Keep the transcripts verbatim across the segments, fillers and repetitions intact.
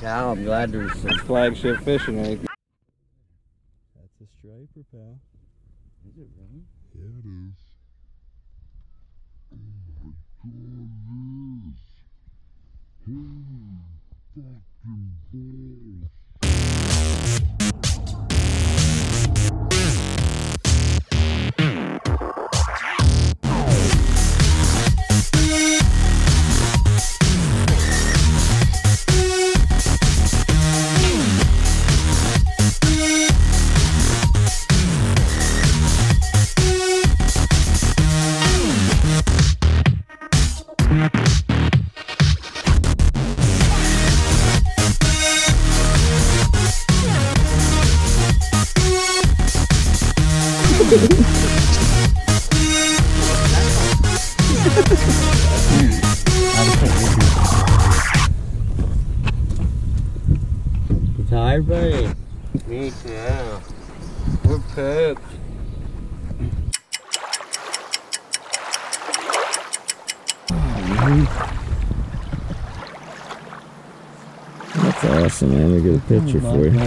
cow, I'm glad there's some Flagship fishing right there. That's a striper, pal. Is it really? Yeah, it is. Oh my God, it is. You tired, buddy? Me too. We're pooped. That's awesome, man. Let me get a picture for you.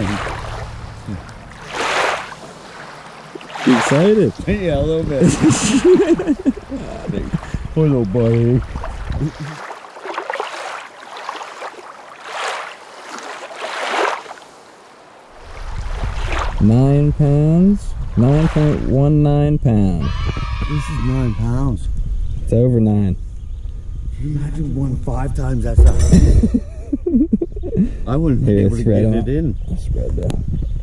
You excited? Yeah, a little bit. Hello, buddy. Nine pounds, nine point one nine pounds. This is nine pounds. It's over nine. Can you imagine one five times that size? I wouldn't be Here, able to spread get out. it in. I'll spread that.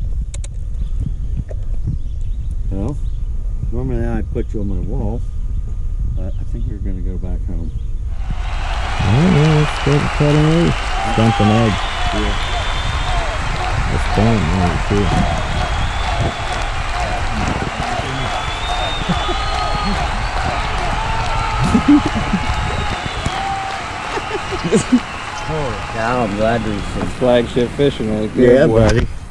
You know, normally I put you on my wall, but I think you're gonna go back home. Alright, well, let's go to cut and leave. Dump an egg. Yeah. It's fun, man, too. Holy cow, I'm glad there's some Flagship fishing right there. Yeah, boy. buddy.